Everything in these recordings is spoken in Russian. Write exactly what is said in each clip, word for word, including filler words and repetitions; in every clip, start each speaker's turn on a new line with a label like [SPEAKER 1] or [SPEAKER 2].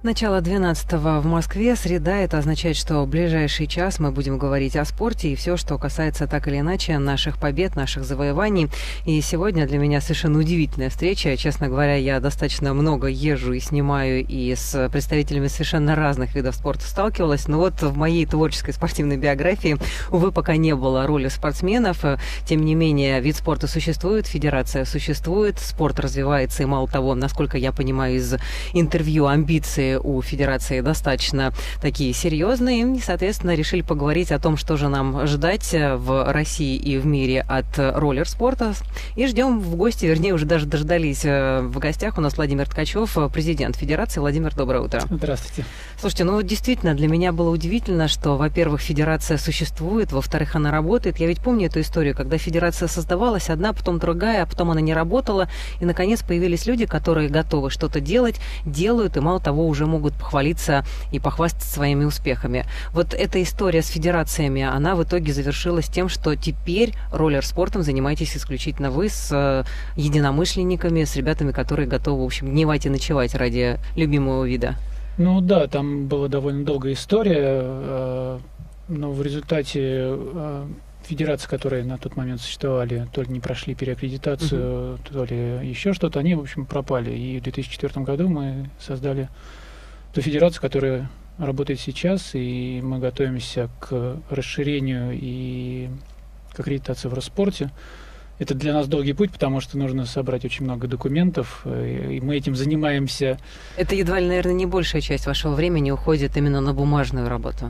[SPEAKER 1] Начало двенадцатого в Москве, среда. Это означает, что в ближайший час мы будем говорить о спорте и все, что касается так или иначе наших побед, наших завоеваний. И сегодня для меня совершенно удивительная встреча. Честно говоря, я достаточно много езжу и снимаю, и с представителями совершенно разных видов спорта сталкивалась. Но вот в моей творческой спортивной биографии, увы, пока не было роли спортсменов. Тем не менее, вид спорта существует, федерация существует, спорт развивается. И мало того, насколько я понимаю из интервью, амбиции у федерации достаточно такие серьезные. И, соответственно, решили поговорить о том, что же нам ждать в России и в мире от роллер-спорта. И ждем в гости, вернее, уже даже дождались в гостях. У нас Владимир Ткачев, президент федерации. Владимир, доброе утро.
[SPEAKER 2] Здравствуйте.
[SPEAKER 1] Слушайте, ну действительно, для меня было удивительно, что, во-первых, федерация существует, во-вторых, она работает. Я ведь помню эту историю, когда федерация создавалась, одна, потом другая, а потом она не работала. И, наконец, появились люди, которые готовы что-то делать, делают, и, мало того, уже могут похвалиться и похвастаться своими успехами. Вот эта история с федерациями, она в итоге завершилась тем, что теперь роллер-спортом занимаетесь исключительно вы с единомышленниками, с ребятами, которые готовы, в общем, дневать и ночевать ради любимого вида.
[SPEAKER 2] Ну да, там была довольно долгая история, но в результате федерации, которые на тот момент существовали, то ли не прошли переаккредитацию, uh-huh. то ли еще что-то, они, в общем, пропали. И в две тысячи четвёртом году мы создали ту федерацию, которая работает сейчас, и мы готовимся к расширению и к аккредитации в Росспорте. Это для нас долгий путь, потому что нужно собрать очень много документов, и мы этим занимаемся.
[SPEAKER 1] Это едва ли, наверное, не большая часть вашего времени уходит именно на бумажную работу.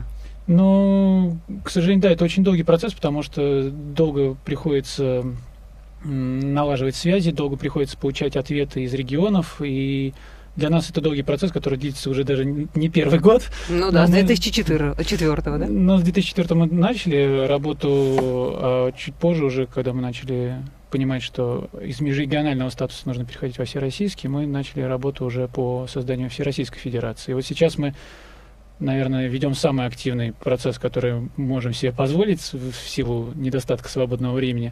[SPEAKER 2] Ну, к сожалению, да, это очень долгий процесс, потому что долго приходится налаживать связи, долго приходится получать ответы из регионов, и для нас это долгий процесс, который длится уже даже не первый год.
[SPEAKER 1] Ну да, с две тысячи четвёртого, да?
[SPEAKER 2] Ну, с две тысячи четвёртого мы начали работу, а чуть позже уже, когда мы начали понимать, что из межрегионального статуса нужно переходить во всероссийский, мы начали работу уже по созданию Всероссийской Федерации. И вот сейчас мы, наверное, ведем самый активный процесс, который можем себе позволить в силу недостатка свободного времени.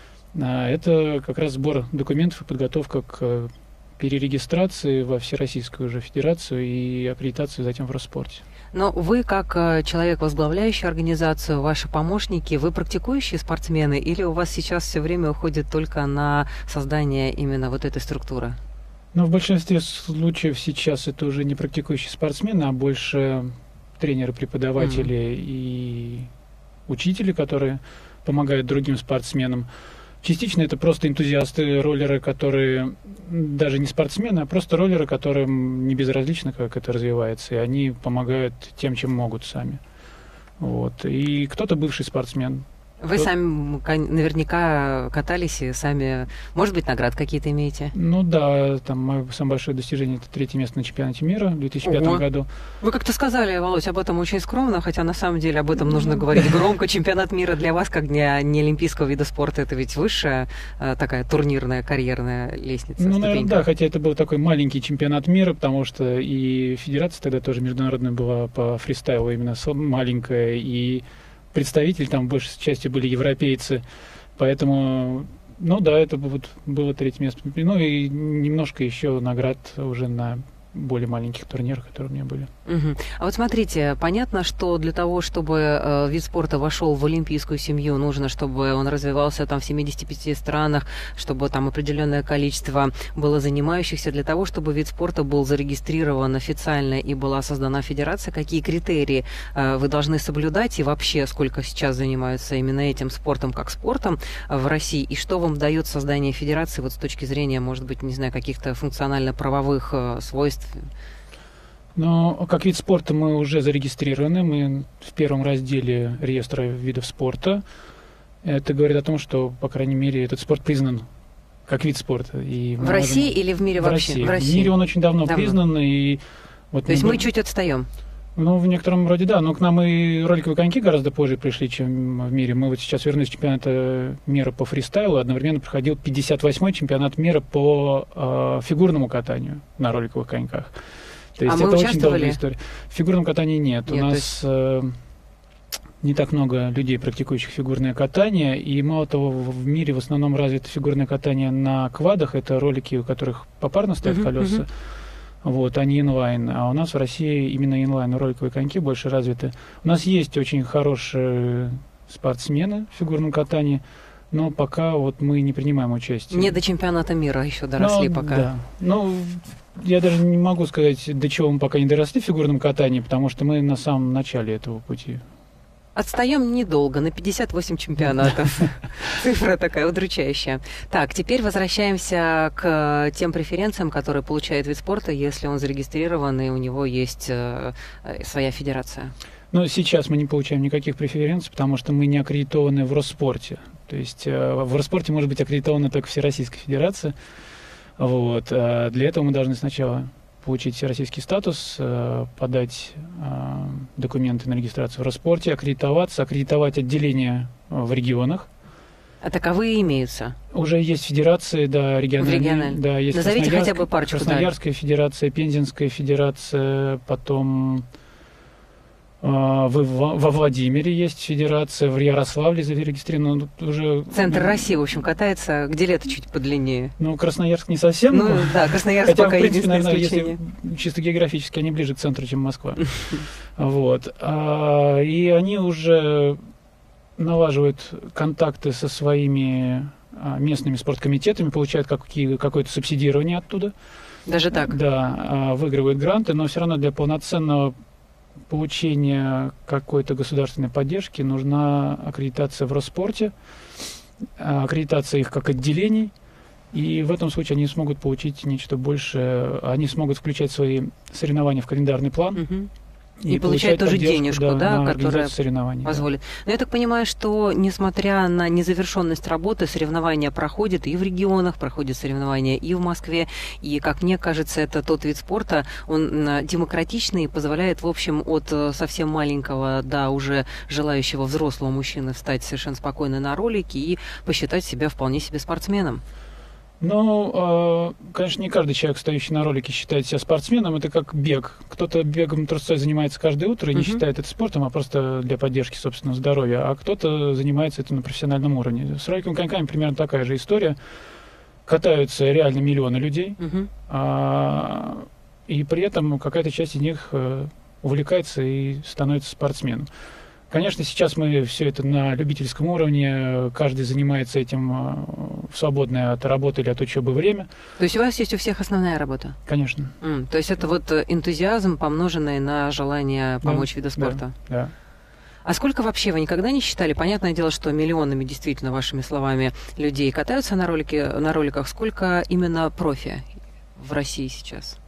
[SPEAKER 2] Это как раз сбор документов и подготовка к перерегистрации во Всероссийскую уже Федерацию и аккредитацию затем в Росспорте.
[SPEAKER 1] Но вы, как человек, возглавляющий организацию, ваши помощники, вы практикующие спортсмены или у вас сейчас все время уходит только на создание именно вот этой структуры?
[SPEAKER 2] Ну, в большинстве случаев сейчас это уже не практикующие спортсмены, а больше тренеры, преподаватели mm-hmm. и учители, которые помогают другим спортсменам. Частично это просто энтузиасты, роллеры, которые даже не спортсмены, а просто роллеры, которым не безразлично, как это развивается, и они помогают тем, чем могут сами. Вот. И кто-то бывший спортсмен.
[SPEAKER 1] Вы Кто... сами наверняка катались и сами, может быть, наград какие-то имеете?
[SPEAKER 2] Ну да, там мое самое большое достижение — это третье место на чемпионате мира в две тысячи пятом Ого. году.
[SPEAKER 1] Вы как-то сказали, Володь, об этом очень скромно, хотя на самом деле об этом нужно говорить громко. Чемпионат мира для вас, как для неолимпийского вида спорта, это ведь высшая такая турнирная карьерная лестница.
[SPEAKER 2] Ну,
[SPEAKER 1] ступенька.
[SPEAKER 2] Наверное, да, хотя это был такой маленький чемпионат мира, потому что и федерация тогда тоже международная была по фристайлу, именно маленькая, и представители там большей частью были европейцы, поэтому, ну да, это вот было третье место. Ну и немножко еще наград уже на более маленьких турнирах, которые у меня были.
[SPEAKER 1] Угу. А вот смотрите, понятно, что для того, чтобы э, вид спорта вошел в олимпийскую семью, нужно, чтобы он развивался там в семидесяти пяти странах, чтобы там определенное количество было занимающихся. Для того, чтобы вид спорта был зарегистрирован официально и была создана федерация, какие критерии э, вы должны соблюдать и вообще сколько сейчас занимаются именно этим спортом как спортом в России, и что вам дает создание федерации вот с точки зрения, может быть, не знаю, каких-то функционально-правовых э, свойств?
[SPEAKER 2] Но как вид спорта мы уже зарегистрированы, мы в первом разделе реестра видов спорта. Это говорит о том, что, по крайней мере, этот спорт признан как вид спорта. И
[SPEAKER 1] в России можем... или в мире
[SPEAKER 2] в
[SPEAKER 1] вообще?
[SPEAKER 2] России.
[SPEAKER 1] В России.
[SPEAKER 2] В мире он очень давно, давно. признан. И вот
[SPEAKER 1] То есть мы
[SPEAKER 2] был...
[SPEAKER 1] чуть отстаем?
[SPEAKER 2] Ну, в некотором роде да, но к нам и роликовые коньки гораздо позже пришли, чем в мире. Мы вот сейчас вернулись с чемпионата мира по фристайлу, одновременно проходил пятьдесят восьмой чемпионат мира по э, фигурному катанию на роликовых коньках. То есть
[SPEAKER 1] а
[SPEAKER 2] это
[SPEAKER 1] мы
[SPEAKER 2] очень долгая
[SPEAKER 1] участвовали?
[SPEAKER 2] история. В фигурном катании нет. нет У нас есть... э, не так много людей, практикующих фигурное катание, и мало того, в мире в основном развито фигурное катание на квадах, это ролики, у которых попарно стоят uh-huh, колеса. Uh-huh. вот, а не инлайн. А у нас в России именно инлайн, роликовые коньки больше развиты. У нас есть очень хорошие спортсмены в фигурном катании, но пока вот мы не принимаем участие.
[SPEAKER 1] Не до чемпионата мира еще доросли
[SPEAKER 2] ну,
[SPEAKER 1] пока.
[SPEAKER 2] Да. Ну, я даже не могу сказать, до чего мы пока не доросли в фигурном катании, потому что мы на самом начале этого пути.
[SPEAKER 1] Отстаем недолго, на пятьдесят восемь чемпионатов. Цифра такая удручающая. Так, теперь возвращаемся к тем преференциям, которые получает вид спорта, если он зарегистрирован и у него есть э, своя федерация.
[SPEAKER 2] Ну, сейчас мы не получаем никаких преференций, потому что мы не аккредитованы в Росспорте. То есть э, в Росспорте может быть аккредитована только Всероссийская федерация. Вот. А для этого мы должны сначала получить всероссийский статус, э, подать э, документы на регистрацию в Росспорте, аккредитоваться, аккредитовать отделения в регионах.
[SPEAKER 1] А таковые имеются?
[SPEAKER 2] Уже есть федерации, да, региональные.
[SPEAKER 1] Региональные.
[SPEAKER 2] Да, есть
[SPEAKER 1] Назовите хотя бы парочку.
[SPEAKER 2] Красноярская да. федерация, Пензенская федерация, потом э, в, во Владимире есть федерация, в Ярославле зарегистрировано уже...
[SPEAKER 1] Центр России, в общем, катается, где лето чуть подлиннее.
[SPEAKER 2] Ну, Красноярск не совсем.
[SPEAKER 1] Ну, да, Красноярск
[SPEAKER 2] хотя,
[SPEAKER 1] пока
[SPEAKER 2] в принципе,
[SPEAKER 1] единственное
[SPEAKER 2] наверное,
[SPEAKER 1] исключение.
[SPEAKER 2] если чисто географически они ближе к центру, чем Москва. Вот. И они уже налаживают контакты со своими местными спорткомитетами, получают какое-то субсидирование оттуда.
[SPEAKER 1] Даже так?
[SPEAKER 2] Да, выигрывают гранты, но все равно для полноценного получения какой-то государственной поддержки нужна аккредитация в Росспорте, аккредитация их как отделений, и в этом случае они смогут получить нечто большее, они смогут включать свои соревнования в календарный план.
[SPEAKER 1] Угу. И, и получать тоже денежку, да, да которая позволит.
[SPEAKER 2] Да.
[SPEAKER 1] Но я так понимаю, что несмотря на незавершенность работы, соревнования проходят и в регионах, проходят соревнования и в Москве. И, как мне кажется, это тот вид спорта, он демократичный и позволяет, в общем, от совсем маленького до уже желающего взрослого мужчины встать совершенно спокойно на ролики и посчитать себя вполне себе спортсменом.
[SPEAKER 2] Ну, конечно, не каждый человек, стоящий на ролике, считает себя спортсменом. Это как бег. Кто-то бегом трусцой занимается каждое утро и не uh-huh. считает это спортом, а просто для поддержки собственного здоровья. А кто-то занимается этим на профессиональном уровне. С роликовыми коньками примерно такая же история. Катаются реально миллионы людей, uh-huh. а, и при этом какая-то часть из них увлекается и становится спортсменом. Конечно, сейчас мы все это на любительском уровне, каждый занимается этим в свободное от работы или от учебы время.
[SPEAKER 1] То есть у вас есть у всех основная работа?
[SPEAKER 2] Конечно.
[SPEAKER 1] Mm, то есть это вот энтузиазм, помноженный на желание помочь да, виду спорта?
[SPEAKER 2] Да, да.
[SPEAKER 1] А сколько вообще вы никогда не считали? Понятное дело, что миллионами, действительно, вашими словами, людей катаются на, ролике, на роликах. Сколько именно профи в России сейчас?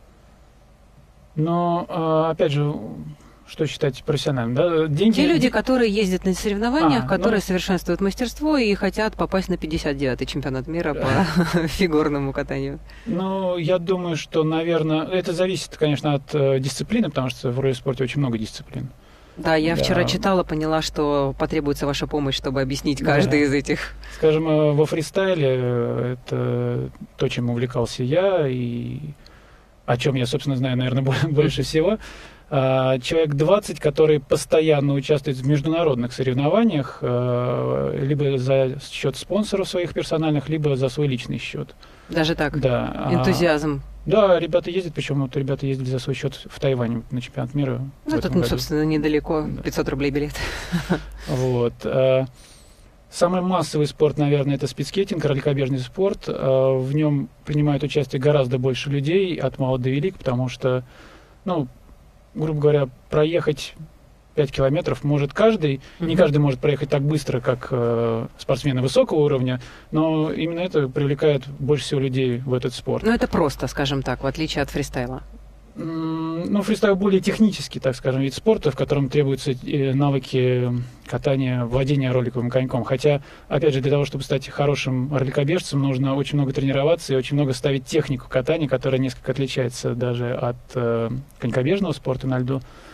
[SPEAKER 2] Но, опять же... Что считать профессиональным? Да? Деньги...
[SPEAKER 1] Те люди, которые ездят на соревнованиях, а, которые
[SPEAKER 2] ну...
[SPEAKER 1] совершенствуют мастерство и хотят попасть на пятьдесят девятый чемпионат мира по фигурному катанию.
[SPEAKER 2] Ну, я думаю, что, наверное, это зависит, конечно, от э, дисциплины, потому что в роллер-спорте очень много дисциплин.
[SPEAKER 1] Да, я
[SPEAKER 2] да.
[SPEAKER 1] вчера читала, поняла, что потребуется ваша помощь, чтобы объяснить каждый да. из этих.
[SPEAKER 2] Скажем, во фристайле это то, чем увлекался я, и о чем я, собственно, знаю, наверное, больше всего. Человек двадцать, которые постоянно участвуют в международных соревнованиях, либо за счет спонсоров своих персональных, либо за свой личный счет.
[SPEAKER 1] Даже так?
[SPEAKER 2] Да.
[SPEAKER 1] Энтузиазм.
[SPEAKER 2] Да, ребята ездят, причем вот ребята ездили за свой счет в Тайване на чемпионат мира.
[SPEAKER 1] Ну, тут, ну, собственно, недалеко, пятьсот рублей билет.
[SPEAKER 2] Вот. Самый массовый спорт, наверное, это спидскейтинг, роликобежный спорт. В нем принимают участие гораздо больше людей, от мала до велик, потому что, ну, грубо говоря, проехать пять километров может каждый. Mm-hmm. Не каждый может проехать так быстро, как э, спортсмены высокого уровня, но именно это привлекает больше всего людей в этот спорт.
[SPEAKER 1] Ну, это просто, скажем так, в отличие от фристайла.
[SPEAKER 2] Mm, ну, фристайл более технический, так скажем, вид спорта, в котором требуются э, навыки катания, владения роликовым коньком. Хотя, опять же, для того, чтобы стать хорошим роликобежцем, нужно очень много тренироваться и очень много ставить технику катания, которая несколько отличается даже от э, конькобежного спорта на льду.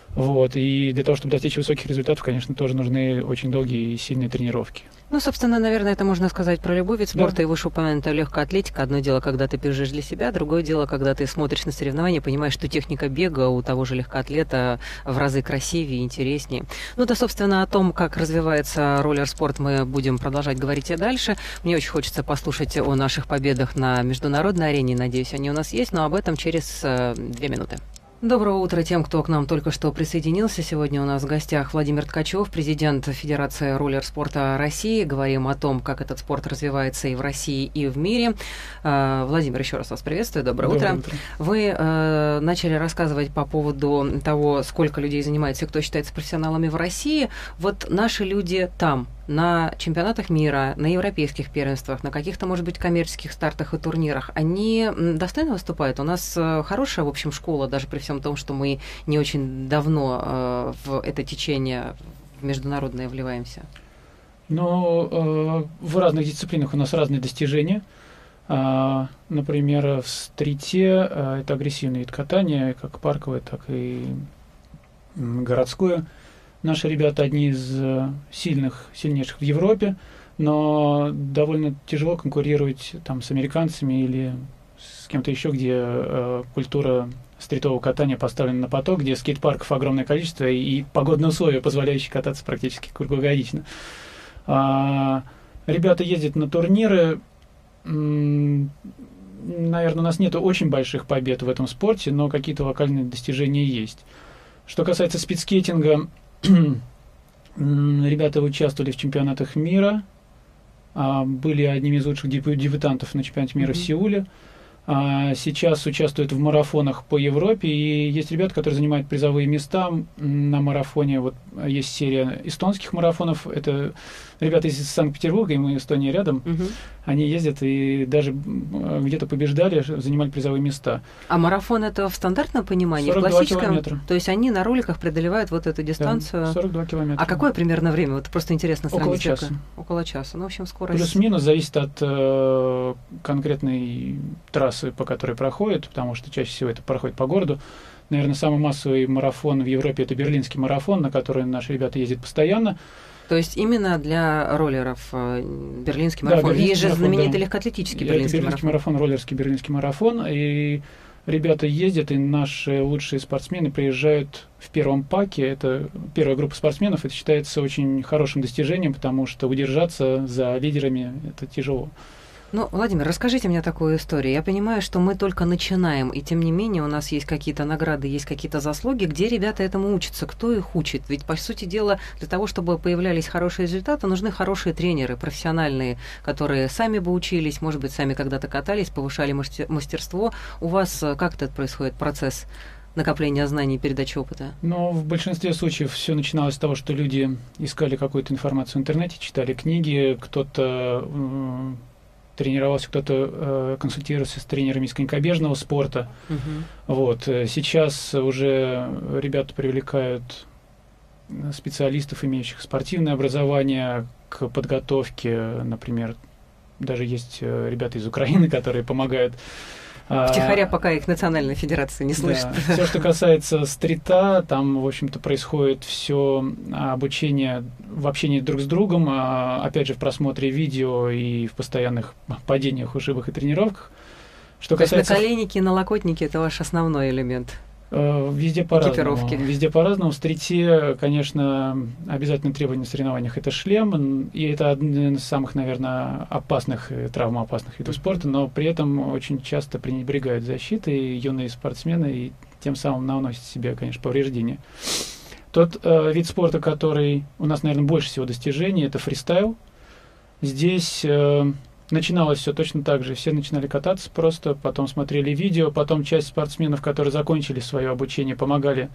[SPEAKER 2] Вот. И для того, чтобы достичь высоких результатов, конечно, тоже нужны очень долгие и сильные тренировки.
[SPEAKER 1] Ну, собственно, наверное, это можно сказать про любой вид спорта.
[SPEAKER 2] Да.
[SPEAKER 1] И вышеупомянутая легкая атлетика. Одно дело, когда ты бежишь для себя, другое дело, когда ты смотришь на соревнования, понимаешь, что техника бега у того же легкоатлета в разы красивее и интереснее. Ну, да, собственно, о том, как развивается роллер-спорт, мы будем продолжать говорить и дальше. Мне очень хочется послушать о наших победах на международной арене. Надеюсь, они у нас есть, но об этом через э, две минуты. Доброго утра тем, кто к нам только что присоединился. Сегодня у нас в гостях Владимир Ткачев, президент Федерации роллер-спорта России. Говорим о том, как этот спорт развивается и в России, и в мире. Владимир, еще раз вас приветствую. Доброе, Доброе утро. утро. Вы э, начали рассказывать по поводу того, сколько людей занимается и кто считается профессионалами в России. Вот наши люди там, на чемпионатах мира, на европейских первенствах, на каких-то, может быть, коммерческих стартах и турнирах, они достойно выступают? У нас хорошая, в общем, школа, даже при всем том, что мы не очень давно э, в это течение в международное вливаемся.
[SPEAKER 2] Ну, э, в разных дисциплинах у нас разные достижения. Э, например, в стрите э, это агрессивный вид катания, как парковое, так и городское. Наши ребята одни из сильных, сильнейших в Европе, но довольно тяжело конкурировать там с американцами или с кем-то еще, где э, культура стритового катания поставлена на поток, где скейт-парков огромное количество и погодные условия, позволяющие кататься практически круглогодично. А, ребята ездят на турниры. М- наверное, у нас нет очень больших побед в этом спорте, но какие-то локальные достижения есть. Что касается спидскейтинга, ребята участвовали в чемпионатах мира, были одними из лучших дебютантов на чемпионате мира mm-hmm. в Сеуле. Сейчас участвуют в марафонах по Европе, и есть ребята, которые занимают призовые места на марафоне. Вот есть серия эстонских марафонов. Это ребята из Санкт-Петербурга, и мы Эстония рядом. Угу. Они ездят и даже где-то побеждали, занимали призовые места.
[SPEAKER 1] А марафон это в стандартном понимании,
[SPEAKER 2] сорок два
[SPEAKER 1] в классическом?
[SPEAKER 2] Километра.
[SPEAKER 1] То есть они на роликах преодолевают вот эту дистанцию?
[SPEAKER 2] Да, сорок два километра.
[SPEAKER 1] А какое примерно время? Вот просто интересно сравнить.
[SPEAKER 2] Около часа.
[SPEAKER 1] Около часа. Ну, в общем, скорость.
[SPEAKER 2] Плюс-минус зависит от э, конкретной трассы, по которой проходит, потому что чаще всего это проходит по городу. Наверное, самый массовый марафон в Европе — это берлинский марафон, на который наши ребята ездят постоянно.
[SPEAKER 1] То есть именно для роллеров берлинский марафон.
[SPEAKER 2] Да,
[SPEAKER 1] Есть же
[SPEAKER 2] марафон,
[SPEAKER 1] знаменитый
[SPEAKER 2] да.
[SPEAKER 1] легкоатлетический
[SPEAKER 2] Это
[SPEAKER 1] берлинский,
[SPEAKER 2] берлинский
[SPEAKER 1] марафон.
[SPEAKER 2] марафон, роллерский берлинский марафон. И ребята ездят, и наши лучшие спортсмены приезжают в первом паке. Это первая группа спортсменов. Это считается очень хорошим достижением, потому что удержаться за лидерами — это тяжело.
[SPEAKER 1] Ну, Владимир, расскажите мне такую историю. Я понимаю, что мы только начинаем, и тем не менее у нас есть какие-то награды, есть какие-то заслуги, где ребята этому учатся, кто их учит. Ведь, по сути дела, для того, чтобы появлялись хорошие результаты, нужны хорошие тренеры, профессиональные, которые сами бы учились, может быть, сами когда-то катались, повышали мастерство. У вас как этот происходит процесс накопления знаний и передачи опыта?
[SPEAKER 2] Но в большинстве случаев все начиналось с того, что люди искали какую-то информацию в интернете, читали книги, кто-то тренировался, кто-то э, консультировался с тренерами из конькобежного спорта. Uh-huh. Вот. Сейчас уже ребята привлекают специалистов, имеющих спортивное образование, к подготовке. Например, даже есть ребята из Украины, которые помогают.
[SPEAKER 1] Втихаря, пока их национальная федерация не слышит.
[SPEAKER 2] Да. Все, что касается стрита, там, в общем-то, происходит все обучение в общении друг с другом, а, опять же, в просмотре видео и в постоянных падениях, ушибах и тренировках. Что
[SPEAKER 1] То
[SPEAKER 2] касается...
[SPEAKER 1] есть наколенники и налокотники — это ваш основной элемент?
[SPEAKER 2] Везде по-разному. Везде по-разному. В стрите, конечно, обязательно требование в соревнованиях — это шлем, и это один из самых, наверное, опасных, травмоопасных видов спорта, но при этом очень часто пренебрегают защитой юные спортсмены и тем самым наносят себе, конечно, повреждения. Тот э, вид спорта, который у нас, наверное, больше всего достижений, это фристайл. Здесь... Э, Начиналось все точно так же. Все начинали кататься просто, потом смотрели видео, потом часть спортсменов, которые закончили свое обучение, помогали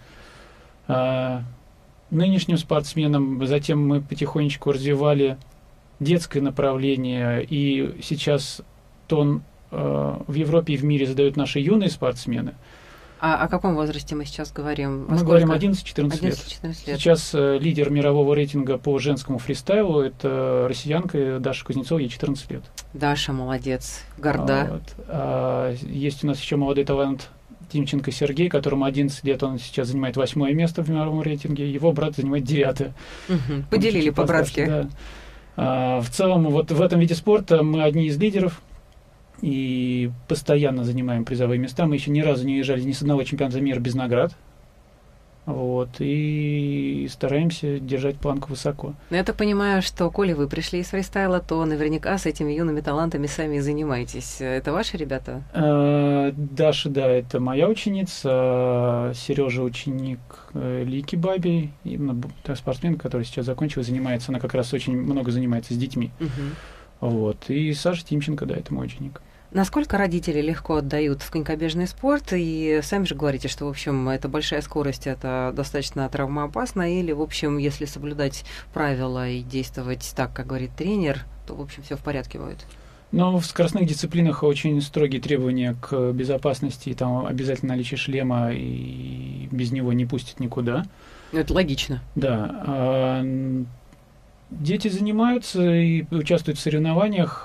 [SPEAKER 2] э, нынешним спортсменам. Затем мы потихонечку развивали детское направление, и сейчас тон э, в Европе и в мире задают наши юные спортсмены.
[SPEAKER 1] А о каком возрасте мы сейчас говорим?
[SPEAKER 2] Мы говорим одиннадцать-четырнадцать лет.
[SPEAKER 1] лет.
[SPEAKER 2] Сейчас э, лидер мирового рейтинга по женскому фристайлу — это россиянка Даша Кузнецова, ей четырнадцать лет.
[SPEAKER 1] Daша молодец, горда.
[SPEAKER 2] Вот. А, есть у нас еще молодой талант Тимченко Сергей, которому одиннадцать лет, он сейчас занимает восьмое место в мировом рейтинге, его брат занимает девятое.
[SPEAKER 1] Угу. Поделили по-братски.
[SPEAKER 2] Да. А, в целом, вот в этом виде спорта мы одни из лидеров и постоянно занимаем призовые места. Мы еще ни разу не уезжали ни с одного чемпионата мира без наград. Вот, и стараемся держать планку высоко.
[SPEAKER 1] Я так понимаю, что, коли вы пришли из фристайла, то наверняка с этими юными талантами сами и занимаетесь. Это ваши ребята?
[SPEAKER 2] А, Даша, да, это моя ученица. Сережа ученик Лики Баби, именно спортсмен, который сейчас закончил, занимается, она как раз очень много занимается с детьми. Угу. Вот, и Саша Тимченко, да, это мой ученик.
[SPEAKER 1] Насколько родители легко отдают в конькобежный спорт? И сами же говорите, что, в общем, это большая скорость, это достаточно травмоопасно, или, в общем, если соблюдать правила и действовать так, как говорит тренер, то, в общем, все в порядке будет?
[SPEAKER 2] Но в скоростных дисциплинах очень строгие требования к безопасности, там обязательно наличие шлема, и без него не пустят никуда.
[SPEAKER 1] Это логично.
[SPEAKER 2] Да. Дети занимаются и участвуют в соревнованиях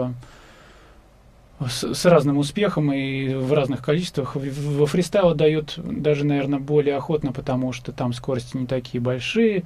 [SPEAKER 2] С, с разным успехом и в разных количествах. Во фристайл отдают даже, наверное, более охотно, потому что там скорости не такие большие,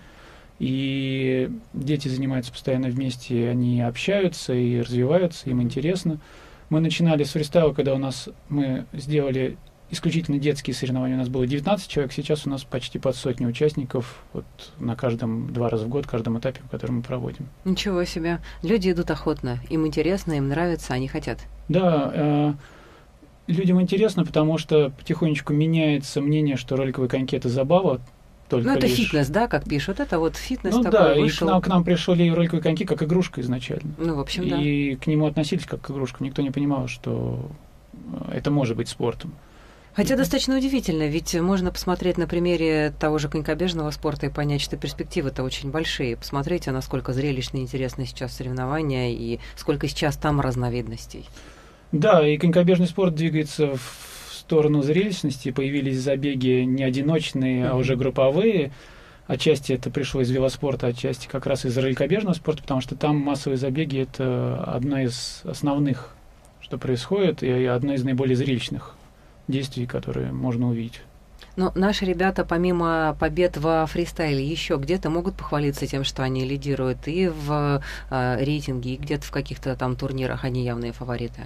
[SPEAKER 2] и дети занимаются постоянно вместе, они общаются и развиваются, им интересно. Мы начинали с фристайла, когда у нас мы сделали исключительно детские соревнования, у нас было девятнадцать человек, сейчас у нас почти под сотню участников вот, на каждом, два раза в год, каждом этапе, который мы проводим.
[SPEAKER 1] Ничего себе. Люди идут охотно, им интересно, им нравится, они хотят.
[SPEAKER 2] Да, э, людям интересно, потому что потихонечку меняется мнение, что роликовые коньки — это забава. Только
[SPEAKER 1] ну, это
[SPEAKER 2] лишь...
[SPEAKER 1] фитнес, да, как пишут? Это вот фитнес
[SPEAKER 2] ну,
[SPEAKER 1] такой
[SPEAKER 2] да,
[SPEAKER 1] вышел.
[SPEAKER 2] и к нам, к нам пришли роликовые коньки как игрушка изначально.
[SPEAKER 1] Ну, в общем,
[SPEAKER 2] и
[SPEAKER 1] да.
[SPEAKER 2] И к нему относились как к игрушкам. Никто не понимал, что это может быть спортом.
[SPEAKER 1] Хотя достаточно удивительно, ведь можно посмотреть на примере того же конькобежного спорта и понять, что перспективы-то очень большие. Посмотрите, насколько зрелищно и интересно сейчас соревнования и сколько сейчас там разновидностей.
[SPEAKER 2] Да, и конькобежный спорт двигается в сторону зрелищности. Появились забеги не одиночные, mm-hmm. а уже групповые. Отчасти это пришло из велоспорта, отчасти как раз из роликобежного спорта, потому что там массовые забеги — это одно из основных, что происходит, и одно из наиболее зрелищных действий, которые можно увидеть.
[SPEAKER 1] Но наши ребята, помимо побед во фристайле, еще где-то могут похвалиться тем, что они лидируют и в э, рейтинге, и где-то в каких-то там турнирах они явные фавориты?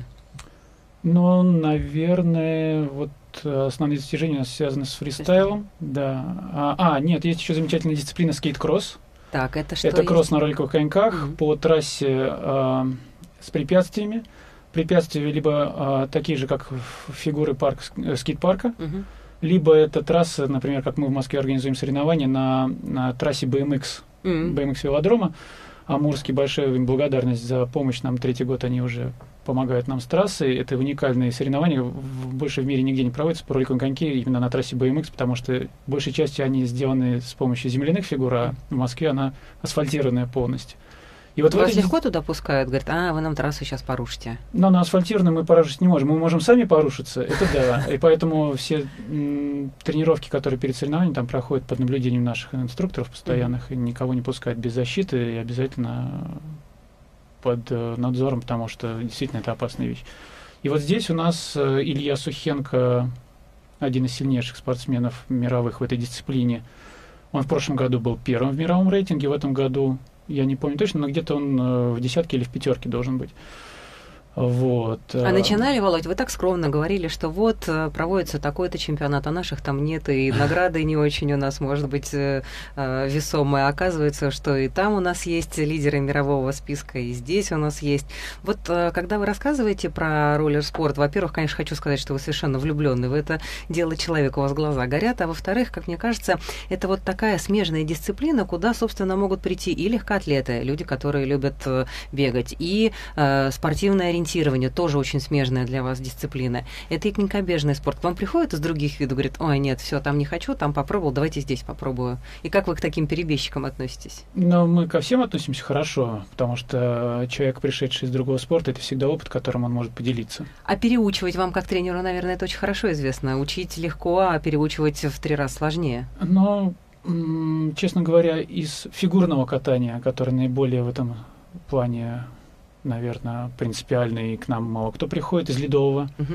[SPEAKER 2] Ну, наверное, вот основные достижения у нас связаны с фристайлом. Да. А, а, нет, есть еще замечательная дисциплина скейт-кросс.
[SPEAKER 1] Так, это что?
[SPEAKER 2] Это
[SPEAKER 1] есть?
[SPEAKER 2] кросс на роликовых коньках mm-hmm. по трассе э, с препятствиями. Препятствия либо э, такие же, как фигуры парк, э, скейт-парка, uh-huh. либо это трасса, например, как мы в Москве организуем соревнования на, на трассе би эм икс, uh-huh. би эм икс-велодрома. Амурский, большая им благодарность за помощь. Нам третий год они уже помогают нам с трассой. Это уникальные соревнования, в, больше в мире нигде не проводятся по роликовым коньки именно на трассе би эм икс, потому что большей частью они сделаны с помощью земляных фигур, а в Москве она асфальтированная полностью.
[SPEAKER 1] И вот вас этой... легко туда пускают? Говорят, а, вы нам трассу сейчас порушите.
[SPEAKER 2] Но на асфальтированную мы порушить не можем. Мы можем сами порушиться, это да. И поэтому все м, тренировки, которые перед соревнованием там проходят под наблюдением наших инструкторов постоянных, mm-hmm. и никого не пускают без защиты, и обязательно под э, надзором, потому что действительно это опасная вещь. И вот здесь у нас э, Илья Сухенко, один из сильнейших спортсменов мировых в этой дисциплине. Он в прошлом году был первым в мировом рейтинге, в этом году я не помню точно, но где-то он э, в десятке или в пятерке должен быть. Вот.
[SPEAKER 1] А начинали, Володь, вы так скромно говорили, что вот проводится такой-то чемпионат, а наших там нет, и награды не очень у нас, может быть, весомые. Оказывается, что и там у нас есть лидеры мирового списка, и здесь у нас есть. Вот когда вы рассказываете про роллер-спорт, во-первых, конечно, хочу сказать, что вы совершенно влюбленный в это дело, человек, у вас глаза горят, а во-вторых, как мне кажется, это вот такая смежная дисциплина, куда, собственно, могут прийти и легкоатлеты, люди, которые любят бегать, и э, спортивное ориентирование, тоже очень смежная для вас дисциплина. Это и конькобежный спорт. К вам приходят из других видов, говорят, ой, нет, все, там не хочу, там попробовал, давайте здесь попробую. И как вы к таким перебежчикам относитесь?
[SPEAKER 2] Ну, мы ко всем относимся хорошо, потому что человек, пришедший из другого спорта, это всегда опыт, которым он может поделиться.
[SPEAKER 1] А переучивать вам, как тренеру, наверное, это очень хорошо известно. Учить легко, а переучивать в три раза сложнее.
[SPEAKER 2] Но, честно говоря, из фигурного катания, которое наиболее в этом плане, наверное, принципиальный, к нам мало кто приходит из ледового. Uh-huh.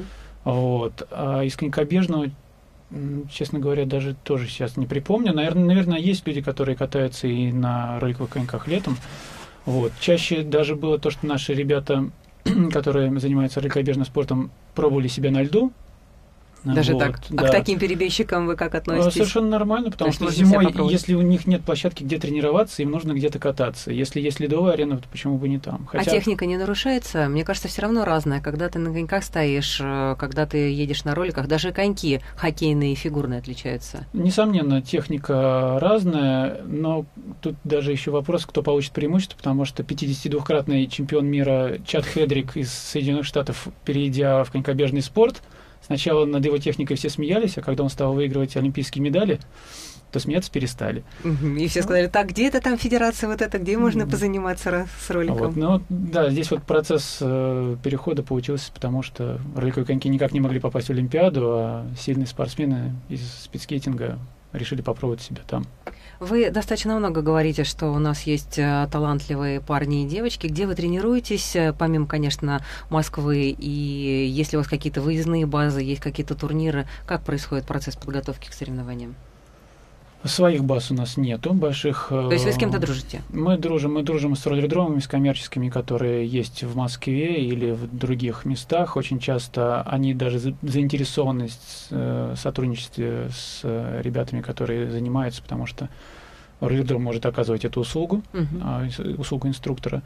[SPEAKER 2] Вот. А из конькобежного, честно говоря, даже тоже сейчас не припомню. Наверное, наверное, есть люди, которые катаются и на роликовых коньках летом. Вот. Чаще даже было то, что наши ребята, которые занимаются роликобежным спортом, пробовали себя на льду.
[SPEAKER 1] Даже
[SPEAKER 2] вот,
[SPEAKER 1] так?
[SPEAKER 2] Да.
[SPEAKER 1] А к таким перебежчикам вы как относитесь?
[SPEAKER 2] Совершенно нормально, потому что зимой, если у них нет площадки, где тренироваться, им нужно где-то кататься. Если есть ледовая арена, то почему бы не там?
[SPEAKER 1] Хотя... А техника не нарушается? Мне кажется, все равно разная. Когда ты на коньках стоишь, когда ты едешь на роликах, даже коньки хоккейные и фигурные отличаются.
[SPEAKER 2] Несомненно, техника разная, но тут даже еще вопрос, кто получит преимущество, потому что пятидесятидвукратный чемпион мира Чад Хедрик из Соединенных Штатов, перейдя в конькобежный спорт, сначала над его техникой все смеялись, а когда он стал выигрывать олимпийские медали, то смеяться перестали.
[SPEAKER 1] И все сказали, так, где это там федерация вот это, где можно позаниматься с роликом?
[SPEAKER 2] Вот, ну, да, здесь вот процесс э, перехода получился, потому что роликовые коньки никак не могли попасть в Олимпиаду, а сильные спортсмены из спидскейтинга решили попробовать себя там.
[SPEAKER 1] Вы достаточно много говорите, что у нас есть талантливые парни и девочки. Где вы тренируетесь, помимо, конечно, Москвы, и есть ли у вас какие-то выездные базы, есть какие-то турниры? Как происходит процесс подготовки к соревнованиям?
[SPEAKER 2] Своих баз у нас нету больших.
[SPEAKER 1] То есть вы с кем-то дружите?
[SPEAKER 2] Мы дружим, мы дружим с роллердромами, с коммерческими, которые есть в Москве или в других местах. Очень часто они даже заинтересованы в сотрудничестве с ребятами, которые занимаются, потому что роллердром может оказывать эту услугу, uh-huh. услугу инструктора.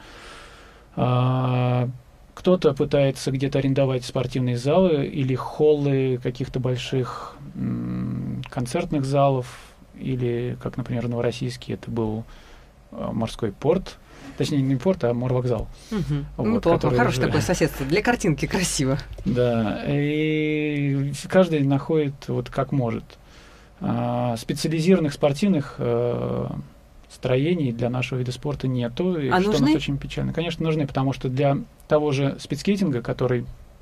[SPEAKER 2] Кто-то пытается где-то арендовать спортивные залы или холлы каких-то больших концертных залов, или, как, например, в Новороссийске, это был морской порт, точнее, не порт, а морвокзал.
[SPEAKER 1] Угу. Вот, ну, плохо, хорошее уже... такое соседство, для картинки красиво.
[SPEAKER 2] Да, и каждый находит вот как может. А, специализированных спортивных а, строений для нашего вида спорта нету, и
[SPEAKER 1] а
[SPEAKER 2] что
[SPEAKER 1] нужны?
[SPEAKER 2] нас очень печально. Конечно, нужны, потому что для того же спидскейтинга, который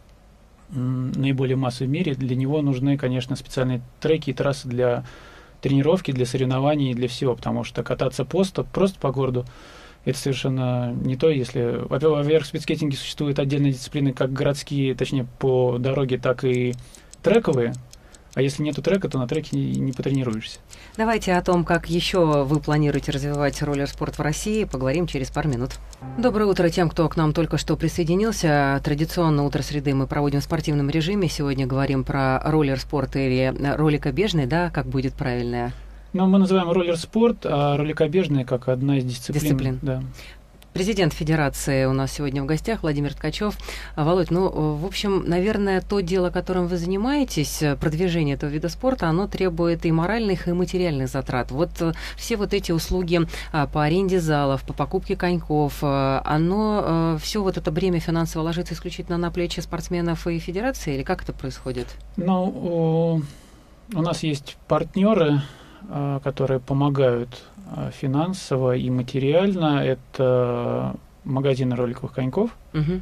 [SPEAKER 2] м, наиболее массовый в мире, для него нужны, конечно, специальные треки и трассы для тренировки, для соревнований и для всего, потому что кататься просто, просто по городу это совершенно не то, если... Во-первых, в спидскейтинге существуют отдельные дисциплины, как городские, точнее, по дороге, так и трековые, а если нету трека, то на треке не, не потренируешься.
[SPEAKER 1] Давайте о том, как еще вы планируете развивать роллер-спорт в России, поговорим через пару минут. Доброе утро тем, кто к нам только что присоединился. Традиционно утро среды мы проводим в спортивном режиме. Сегодня говорим про роллер-спорт или роликобежный, да, как будет правильное?
[SPEAKER 2] Ну, мы называем роллер-спорт, а роликобежный как одна из дисциплин.
[SPEAKER 1] Дисциплин.
[SPEAKER 2] Да.
[SPEAKER 1] Президент Федерации у нас сегодня в гостях, Владимир Ткачев. Володь, ну, в общем, наверное, то дело, которым вы занимаетесь, продвижение этого вида спорта, оно требует и моральных, и материальных затрат. Вот все вот эти услуги по аренде залов, по покупке коньков, оно, все вот это бремя финансово ложится исключительно на плечи спортсменов и федерации, или как это происходит?
[SPEAKER 2] Ну, у, у нас есть партнеры, которые помогают финансово и материально. Это магазины роликовых коньков.
[SPEAKER 1] Uh-huh.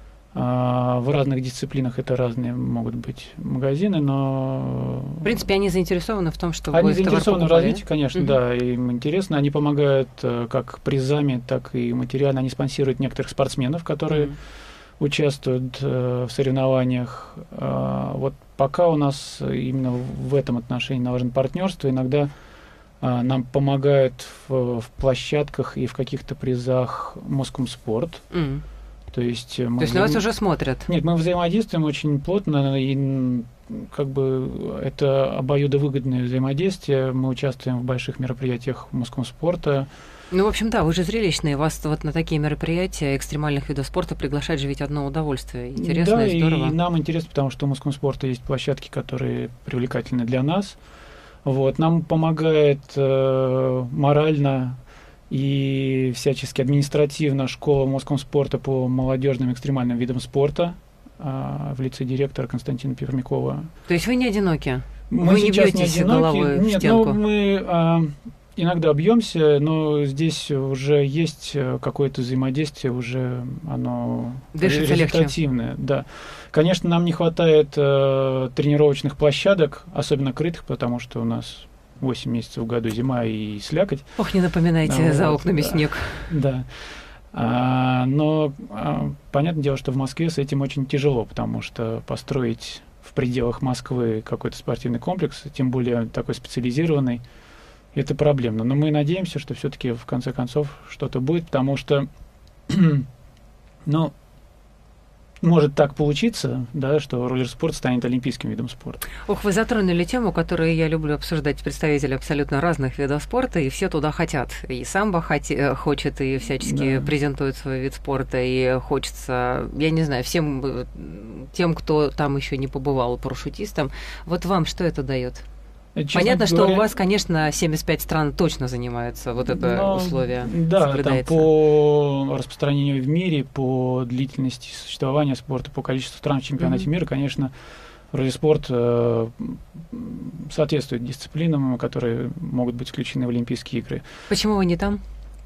[SPEAKER 2] В разных дисциплинах это разные могут быть магазины, но...
[SPEAKER 1] В принципе, они заинтересованы в том, чтобы...
[SPEAKER 2] Они заинтересованы в развитии, конечно,
[SPEAKER 1] uh-huh.
[SPEAKER 2] да, им интересно. Они помогают как призами, так и материально. Они спонсируют некоторых спортсменов, которые uh-huh. участвуют в соревнованиях. Вот пока у нас именно в этом отношении налажено партнерство. Иногда нам помогают в, в площадках и в каких-то призах Москомспорт.
[SPEAKER 1] Mm.
[SPEAKER 2] То есть, мы
[SPEAKER 1] То есть на вас уже смотрят?
[SPEAKER 2] Нет, мы взаимодействуем очень плотно, и как бы это обоюдовыгодное взаимодействие. Мы участвуем в больших мероприятиях Москомспорта.
[SPEAKER 1] Ну, в общем, да, вы же зрелищные. Вас вот на такие мероприятия экстремальных видов спорта приглашать же ведь одно удовольствие. Интересно
[SPEAKER 2] да,
[SPEAKER 1] и здорово.
[SPEAKER 2] И нам интересно, потому что у Москомспорта есть площадки, которые привлекательны для нас. Вот, нам помогает э, морально и всячески административно школа Москомспорта по молодежным экстремальным видам спорта э, в лице директора Константина Пермякова.
[SPEAKER 1] То есть вы не одиноки?
[SPEAKER 2] Мы
[SPEAKER 1] вы не бьетесь головой в
[SPEAKER 2] Нет,
[SPEAKER 1] стенку?
[SPEAKER 2] Ну, мы э, иногда бьемся, но здесь уже есть какое-то взаимодействие, уже оно
[SPEAKER 1] Дышится
[SPEAKER 2] результативное.
[SPEAKER 1] Легче.
[SPEAKER 2] Да. Конечно, нам не хватает э, тренировочных площадок, особенно крытых, потому что у нас восемь месяцев в году зима и слякоть.
[SPEAKER 1] Ох, не напоминайте,
[SPEAKER 2] а,
[SPEAKER 1] за
[SPEAKER 2] вот,
[SPEAKER 1] окнами
[SPEAKER 2] да,
[SPEAKER 1] снег.
[SPEAKER 2] Да. А, но а, понятное дело, что в Москве с этим очень тяжело, потому что построить в пределах Москвы какой-то спортивный комплекс, тем более такой специализированный, это проблемно. Но мы надеемся, что все-таки в конце концов что-то будет, потому что, ну, может так получиться, да, что роллерспорт станет олимпийским видом спорта.
[SPEAKER 1] Ох, вы затронули тему, которую я люблю обсуждать с представителями абсолютно разных видов спорта, и все туда хотят. И самбо хоти, хочет, и всячески да. презентует свой вид спорта, и хочется, я не знаю, всем тем, кто там еще не побывал парашютистом. Вот вам что это дает? Честно Понятно, говоря, что у вас, конечно, семьдесят пять стран точно занимаются, вот это но, условие
[SPEAKER 2] да, там по распространению в мире, по длительности существования спорта, по количеству стран в чемпионате mm-hmm. мира, конечно, роллерспорт э, соответствует дисциплинам, которые могут быть включены в Олимпийские игры.
[SPEAKER 1] Почему вы не там?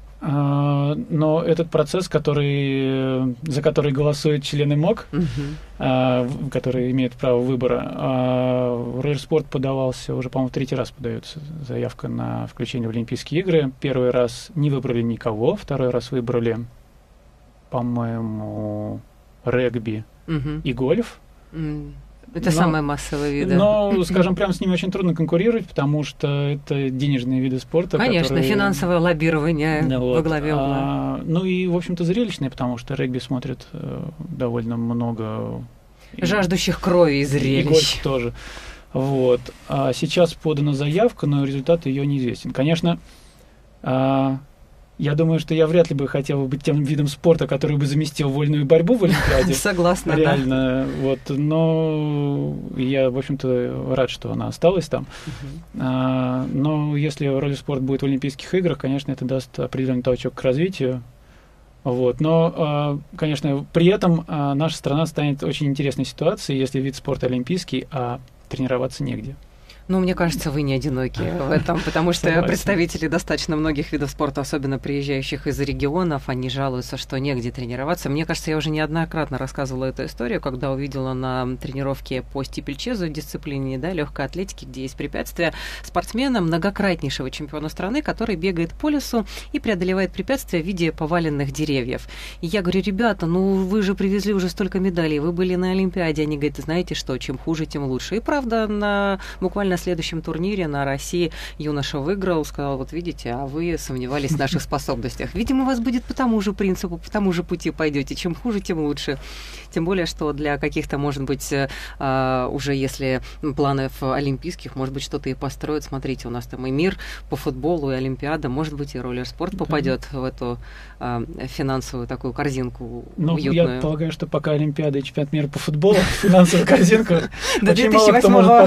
[SPEAKER 2] Но этот процесс, который, за который голосуют члены МОК, uh-huh. которые имеют право выбора, роллерспорт подавался, уже, по-моему, в третий раз подается заявка на включение в Олимпийские игры. Первый раз не выбрали никого, второй раз выбрали, по-моему, регби uh-huh. и гольф. Uh-huh.
[SPEAKER 1] Это но, самые массовые виды.
[SPEAKER 2] Но, скажем, прямо с ними очень трудно конкурировать, потому что это денежные виды спорта.
[SPEAKER 1] Конечно,
[SPEAKER 2] которые...
[SPEAKER 1] финансовое лоббирование
[SPEAKER 2] да,
[SPEAKER 1] во
[SPEAKER 2] вот.
[SPEAKER 1] главе угла.
[SPEAKER 2] А, ну и, в общем-то, зрелищные, потому что регби смотрит э, довольно много...
[SPEAKER 1] Жаждущих крови и зрелищ.
[SPEAKER 2] И гольф тоже. Вот. А сейчас подана заявка, но результат ее неизвестен. Конечно, а, я думаю, что я вряд ли бы хотел быть тем видом спорта, который бы заместил вольную борьбу в Олимпиаде.
[SPEAKER 1] Согласна,
[SPEAKER 2] реально, да. Вот, но я, в общем-то, рад, что она осталась там. Uh-huh. А, но если роллерспорт будет в Олимпийских играх, конечно, это даст определенный толчок к развитию. Вот. Но, а, конечно, при этом а, наша страна станет очень интересной ситуацией, если вид спорта олимпийский, а тренироваться негде.
[SPEAKER 1] Ну, мне кажется, вы не одиноки в этом, потому что Согласен. Представители достаточно многих видов спорта, особенно приезжающих из регионов, они жалуются, что негде тренироваться. Мне кажется, я уже неоднократно рассказывала эту историю, когда увидела на тренировке по стипельчезу дисциплине, да, легкой атлетики, где есть препятствия, спортсмена, многократнейшего чемпиона страны, который бегает по лесу и преодолевает препятствия в виде поваленных деревьев. И я говорю, ребята, ну вы же привезли уже столько медалей, вы были на Олимпиаде. Они говорят, знаете что, чем хуже, тем лучше. И правда, на буквально следующем турнире на России юноша выиграл, сказал, вот видите, а вы сомневались в наших способностях. Видимо, у вас будет по тому же принципу, по тому же пути пойдете. Чем хуже, тем лучше. Тем более, что для каких-то, может быть, уже если планов олимпийских, может быть, что-то и построят. Смотрите, у нас там и мир по футболу, и Олимпиада, может быть, и роллерспорт попадет в эту финансовую такую корзинку уютную.
[SPEAKER 2] Я полагаю, что пока Олимпиада и чемпионат мира по футболу, финансовую корзинку очень мало кто может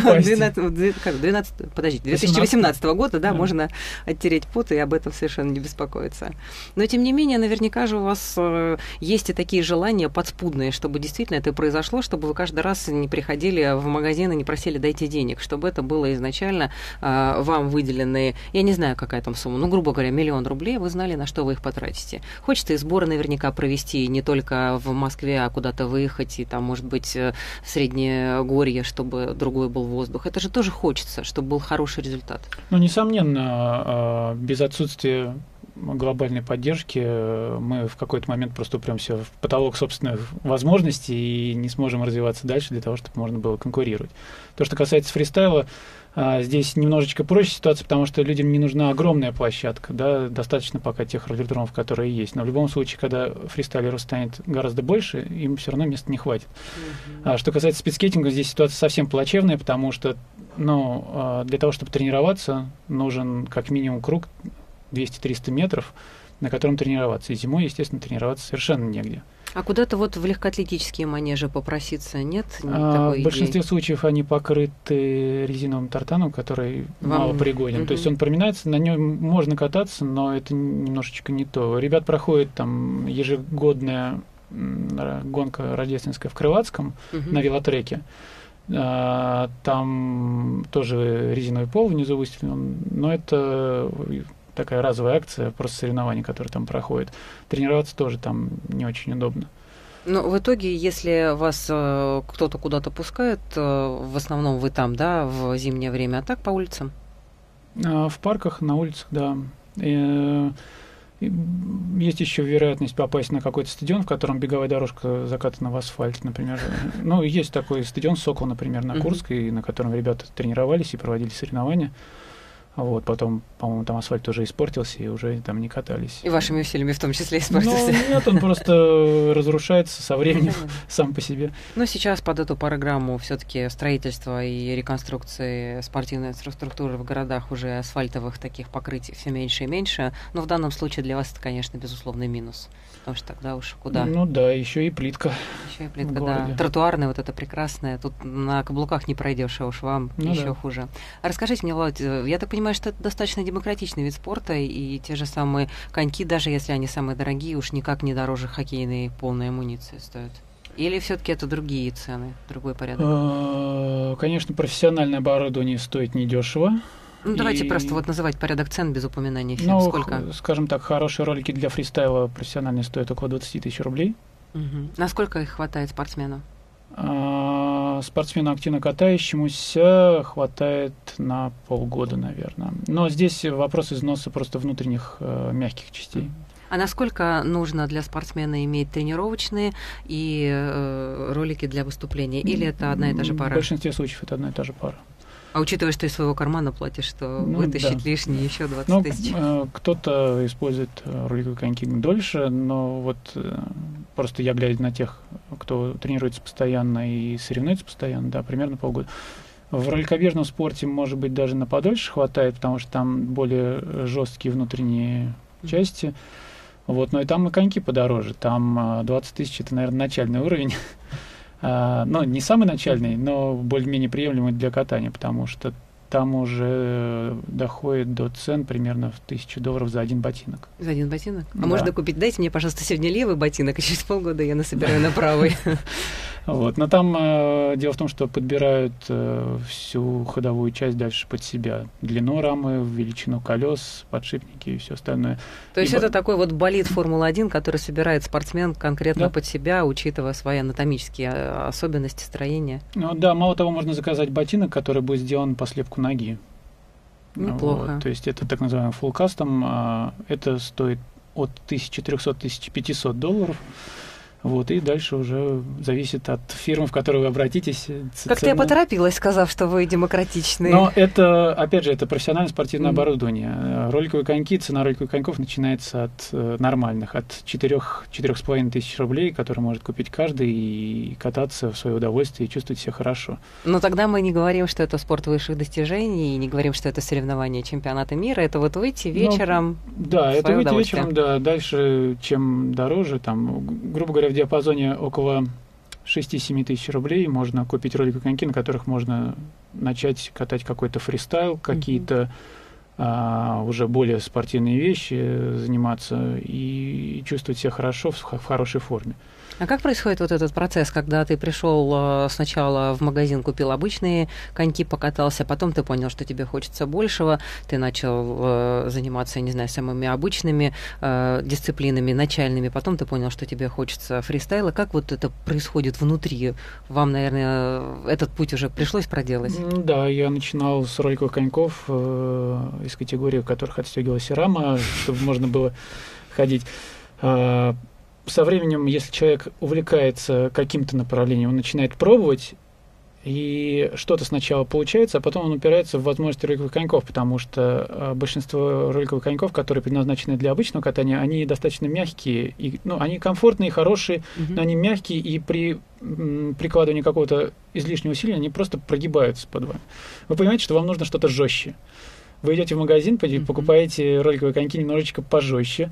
[SPEAKER 2] попасть.
[SPEAKER 1] Подождите, две тысячи восемнадцатого года, да, да, можно оттереть пот и об этом совершенно не беспокоиться. Но, тем не менее, наверняка же у вас э, есть и такие желания подспудные, чтобы действительно это произошло, чтобы вы каждый раз не приходили в магазин и не просили «дайте денег», чтобы это было изначально э, вам выделенные, я не знаю, какая там сумма, ну, грубо говоря, миллион рублей, вы знали, на что вы их потратите. Хочется и сборы наверняка провести не только в Москве, а куда-то выехать, и там, может быть, в Среднегорье, чтобы другой был воздух. Это же тоже хочется, чтобы был хороший результат.
[SPEAKER 2] Ну, несомненно, без отсутствия глобальной поддержки мы в какой-то момент просто упремся в потолок собственных возможностей и не сможем развиваться дальше для того, чтобы можно было конкурировать. То, что касается фристайла, здесь немножечко проще ситуация, потому что людям не нужна огромная площадка, да, достаточно пока тех роллердромов, которые есть. Но в любом случае, когда фристайлеров станет гораздо больше, им все равно места не хватит. Mm-hmm. А что касается спидскейтинга, здесь ситуация совсем плачевная, потому что, ну, для того, чтобы тренироваться, нужен как минимум круг двести-триста метров, на котором тренироваться. И зимой, естественно, тренироваться совершенно негде.
[SPEAKER 1] А куда-то вот в легкоатлетические манежи попроситься нет?
[SPEAKER 2] А, в большинстве идеи? случаев они покрыты резиновым тартаном, который Вам... мало пригоден. Угу. То есть он проминается, на нем можно кататься, но это немножечко не то. Ребят проходит там ежегодная гонка рождественская в Крылатском угу. на велотреке. А, там тоже резиновый пол внизу выставлен, но это такая разовая акция, просто соревнования, которые там проходят. Тренироваться тоже там не очень удобно.
[SPEAKER 1] Но в итоге, если вас э, кто-то куда-то пускает, э, в основном вы там, да, в зимнее время, а так по улицам?
[SPEAKER 2] А, в парках, на улицах, да. И, Есть еще вероятность попасть на какой-то стадион, в котором беговая дорожка закатана в асфальт, например. Ну, есть такой стадион «Сокол», например, на Курской, на котором ребята тренировались и проводили соревнования. Вот, потом, по-моему, там асфальт уже испортился, и уже там не катались.
[SPEAKER 1] И вашими усилиями в том числе испортился?
[SPEAKER 2] Ну, нет, он просто разрушается со временем сам по себе.
[SPEAKER 1] Но сейчас под эту программу все-таки строительство и реконструкции спортивной инфраструктуры в городах уже асфальтовых таких покрытий все меньше и меньше. Но в данном случае для вас это, конечно, безусловный минус. Потому что тогда уж куда?
[SPEAKER 2] Ну да, еще и плитка.
[SPEAKER 1] Еще и плитка, да. Тротуарная вот эта прекрасная. Тут на каблуках не пройдешь, а уж вам ну еще да. хуже. А расскажите мне, Володь, я так понимаю, что это достаточно демократичный вид спорта, и те же самые коньки, даже если они самые дорогие, уж никак не дороже хоккейной полной амуниции стоят. Или все-таки это другие цены, другой порядок?
[SPEAKER 2] Конечно, профессиональное оборудование стоит недешево.
[SPEAKER 1] Ну, давайте
[SPEAKER 2] и...
[SPEAKER 1] просто вот называть порядок цен без упоминания фильма.
[SPEAKER 2] Ну,
[SPEAKER 1] сколько?
[SPEAKER 2] Скажем так, хорошие ролики для фристайла профессиональные стоят около двадцать тысяч рублей.
[SPEAKER 1] Угу. Насколько их хватает спортсмену?
[SPEAKER 2] А, спортсмену, активно катающемуся, хватает на полгода, наверное. Но здесь вопрос износа просто внутренних э, мягких частей.
[SPEAKER 1] А насколько нужно для спортсмена иметь тренировочные и э, ролики для выступления? Или это одна и та же пара?
[SPEAKER 2] В большинстве случаев это одна и та же пара.
[SPEAKER 1] А учитывая, что из своего кармана платишь, что ну, вытащить да. лишние еще двадцать
[SPEAKER 2] ну,
[SPEAKER 1] тысяч?
[SPEAKER 2] Э, кто-то использует роликовые коньки дольше, но вот э, просто я, глядя на тех, кто тренируется постоянно и соревнуется постоянно, да, примерно полгода. В роликобежном спорте, может быть, даже на подольше хватает, потому что там более жесткие внутренние mm-hmm. части. Вот, но и там и коньки подороже. Там двадцать тысяч — это, наверное, начальный уровень. Uh, ну, не самый начальный, но более-менее приемлемый для катания, потому что там уже доходит до цен примерно в тысячу долларов за один ботинок.
[SPEAKER 1] За один ботинок? А
[SPEAKER 2] да.
[SPEAKER 1] можно купить, дайте мне, пожалуйста, сегодня левый ботинок, и через полгода я насобираю на правый.
[SPEAKER 2] Вот. Но там э, дело в том, что подбирают э, всю ходовую часть дальше под себя. Длину рамы, величину колес, подшипники и все остальное.
[SPEAKER 1] То есть
[SPEAKER 2] и
[SPEAKER 1] это
[SPEAKER 2] бо...
[SPEAKER 1] такой вот болид Формулы один, который собирает спортсмен конкретно
[SPEAKER 2] да.
[SPEAKER 1] под себя, учитывая свои анатомические особенности строения?
[SPEAKER 2] Ну да, мало того, можно заказать ботинок, который будет сделан по слепку ноги.
[SPEAKER 1] Неплохо.
[SPEAKER 2] Вот. То есть это так называемый full custom. А, это стоит от тысячи трёхсот — тысячи пятисот долларов. Вот, и дальше уже зависит от фирмы, в которую вы обратитесь.
[SPEAKER 1] Как-то я поторопилась, сказав, что вы демократичные.
[SPEAKER 2] Но это, опять же, это профессиональное спортивное mm. оборудование. Роликовые коньки, цена роликовых коньков начинается от э, нормальных, от четырёх-четырёх с половиной тысяч рублей, которые может купить каждый и кататься в свое удовольствие и чувствовать себя хорошо.
[SPEAKER 1] Но тогда мы не говорим, что это спорт высших достижений, и не говорим, что это соревнования чемпионата мира. Это вот выйти вечером.
[SPEAKER 2] Ну, да, это выйти вечером, да. Дальше, чем дороже, там, грубо говоря, в диапазоне около шесть-семь тысяч рублей можно купить роликовые коньки, на которых можно начать катать какой-то фристайл, какие-то mm-hmm. а, уже более спортивные вещи, заниматься и чувствовать себя хорошо, в, в хорошей форме.
[SPEAKER 1] А как происходит вот этот процесс, когда ты пришел сначала в магазин, купил обычные коньки, покатался, потом ты понял, что тебе хочется большего, ты начал э, заниматься, я не знаю, самыми обычными э, дисциплинами, начальными, потом ты понял, что тебе хочется фристайла. Как вот это происходит внутри? Вам, наверное, этот путь уже пришлось проделать?
[SPEAKER 2] Да, я начинал с роликовых коньков э, из категории, в которых отстегивалась рама, чтобы можно было ходить. Э, Со временем, если человек увлекается каким-то направлением, он начинает пробовать, и что-то сначала получается, а потом он упирается в возможности роликовых коньков, потому что э, большинство роликовых коньков, которые предназначены для обычного катания, они достаточно мягкие, и, ну, они комфортные, хорошие, mm-hmm. но они мягкие, и при м, прикладывании какого-то излишнего усилия они просто прогибаются под вами. Вы понимаете, что вам нужно что-то жестче. Вы идете в магазин, mm-hmm. покупаете роликовые коньки немножечко пожестче,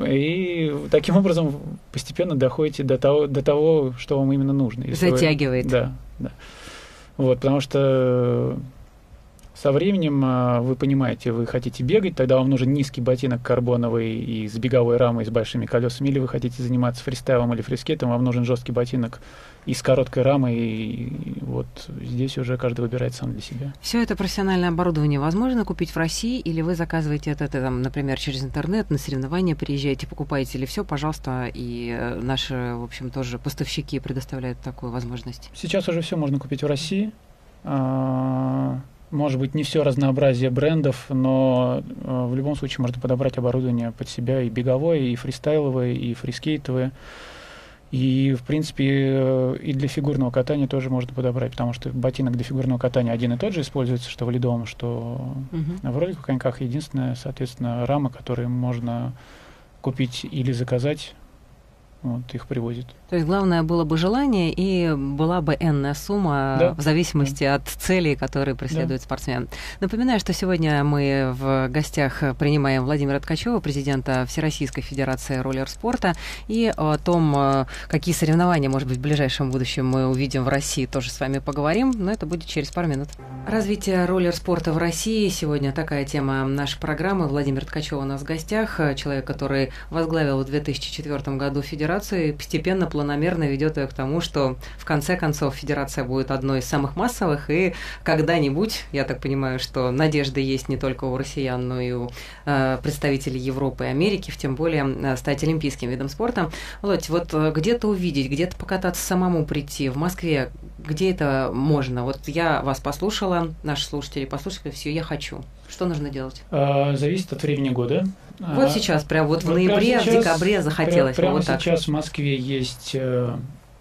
[SPEAKER 2] и таким образом постепенно доходите до того, до того, что вам именно нужно. Если
[SPEAKER 1] затягивает.
[SPEAKER 2] Вы... Да, да. Вот, потому что со временем вы понимаете, вы хотите бегать, тогда вам нужен низкий ботинок карбоновый и с беговой рамой, с большими колесами, или вы хотите заниматься фристайлом или фрискетом, вам нужен жесткий ботинок и с короткой рамой, и вот здесь уже каждый выбирает сам для себя.
[SPEAKER 1] Все это профессиональное оборудование возможно купить в России, или вы заказываете это, это там, например, через интернет, на соревнования приезжаете, покупаете, или все, пожалуйста, и наши, в общем, тоже поставщики предоставляют такую возможность?
[SPEAKER 2] Сейчас уже все можно купить в России. может быть, не все разнообразие брендов, но э, в любом случае можно подобрать оборудование под себя и беговое, и фристайловое, и фрискейтовое. И, в принципе, и для фигурного катания тоже можно подобрать, потому что ботинок для фигурного катания один и тот же используется, что в ледовом, что uh-huh. в роликовых коньках. Единственное, соответственно, рама, которые можно купить или заказать, вот, их привозят.
[SPEAKER 1] То есть главное было бы желание и была бы энная сумма, да, в зависимости да. от целей, которые преследует да. спортсмен. Напоминаю, что сегодня мы в гостях принимаем Владимира Ткачева, президента Всероссийской Федерации роллер-спорта, и о том, какие соревнования, может быть, в ближайшем будущем мы увидим в России, тоже с вами поговорим, но это будет через пару минут. Развитие роллер-спорта в России. Сегодня такая тема нашей программы. Владимир Ткачев у нас в гостях, человек, который возглавил в две тысячи четвёртом году Федерацию и постепенно планомерно ведет ее к тому, что в конце концов федерация будет одной из самых массовых, и когда-нибудь, я так понимаю, что надежда есть не только у россиян, но и у э, представителей Европы и Америки, в тем более э, стать олимпийским видом спорта. Володь, вот э, где-то увидеть, где-то покататься самому прийти, в Москве, где это можно? Вот я вас послушала, наши слушатели послушали, все, я хочу. Что нужно делать?
[SPEAKER 2] А, зависит от времени года.
[SPEAKER 1] Вот а, сейчас, прям вот, вот в ноябре, сейчас, в декабре захотелось.
[SPEAKER 2] Прямо
[SPEAKER 1] вот так.
[SPEAKER 2] Сейчас в Москве есть э,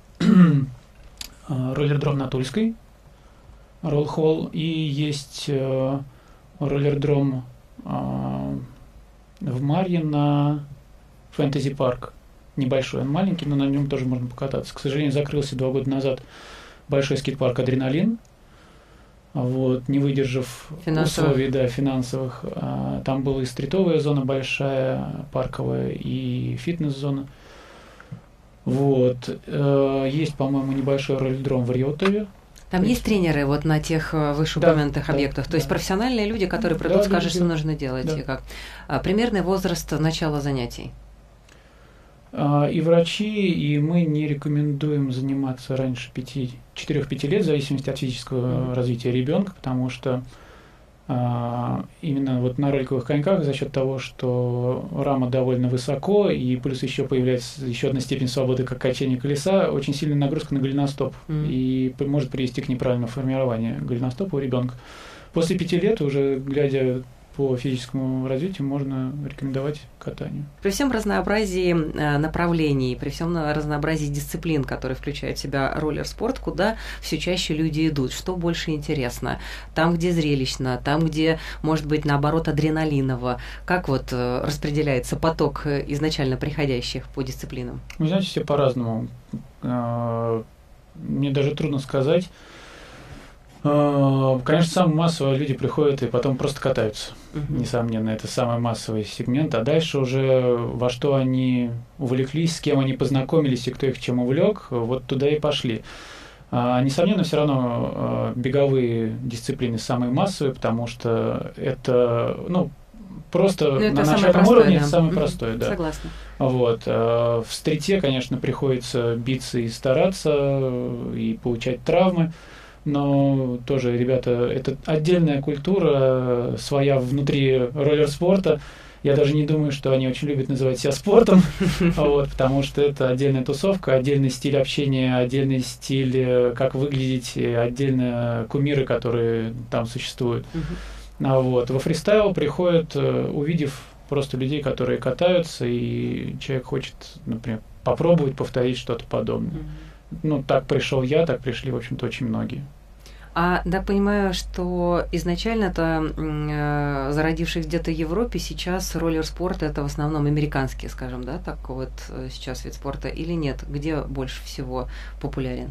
[SPEAKER 2] роллердром на Тульской, ролл-холл, и есть э, роллердром э, в Марье на фэнтези-парк. Небольшой, он маленький, но на нем тоже можно покататься. К сожалению, закрылся два года назад большой скейт-парк «Адреналин». Вот, не выдержав финансовых. условий да, финансовых. А, там была и стритовая зона большая, парковая, и фитнес-зона. Вот. А, есть, по-моему, небольшой роллердром в Риотове.
[SPEAKER 1] Там есть, есть тренеры вот на тех вышеупомянутых да, объектах? Да, То есть да. профессиональные люди, которые придут, да, скажут, да, что да. нужно делать? Да. И как? А, примерный возраст начала занятий?
[SPEAKER 2] И врачи, и мы не рекомендуем заниматься раньше четырёх-пяти лет, в зависимости от физического mm-hmm. развития ребенка, потому что а, именно вот на роликовых коньках за счет того, что рама довольно высоко, и плюс еще появляется еще одна степень свободы, как качение колеса, очень сильная нагрузка на голеностоп, mm-hmm. и может привести к неправильному формированию голеностопа у ребенка. После пяти лет, уже глядя по физическому развитию, можно рекомендовать катанию.
[SPEAKER 1] При всем разнообразии направлений, при всем разнообразии дисциплин, которые включают в себя роллер-спорт, куда все чаще люди идут? Что больше интересно? Там, где зрелищно, там, где, может быть, наоборот, адреналиново. Как вот распределяется поток изначально приходящих по дисциплинам?
[SPEAKER 2] Вы знаете, все по-разному. Мне даже трудно сказать. Конечно, самые массовые люди приходят и потом просто катаются. Uh-huh. Несомненно, это самый массовый сегмент. А дальше уже во что они увлеклись, с кем они познакомились и кто их чем увлек, вот туда и пошли. А, несомненно, все равно беговые дисциплины самые массовые, потому что это, ну, просто
[SPEAKER 1] ну,
[SPEAKER 2] на начальном уровне
[SPEAKER 1] да.
[SPEAKER 2] это самое простое. Да.
[SPEAKER 1] Согласна.
[SPEAKER 2] Вот. В стрите, конечно, приходится биться и стараться, и получать травмы. Но тоже, ребята, это отдельная культура, своя внутри роллер-спорта. Я даже не думаю, что они очень любят называть себя спортом, вот, потому что это отдельная тусовка, отдельный стиль общения, отдельный стиль, как выглядеть, отдельно кумиры, которые там существуют. А вот. Во фристайл приходят, увидев просто людей, которые катаются, и человек хочет, например, попробовать повторить что-то подобное. Ну, так пришел я, так пришли, в общем-то, очень многие.
[SPEAKER 1] А так понимаю, что изначально-то э, зародившись где-то в Европе, сейчас роллер-спорт это в основном американский, скажем, да, так вот сейчас вид спорта, или нет? Где больше всего популярен?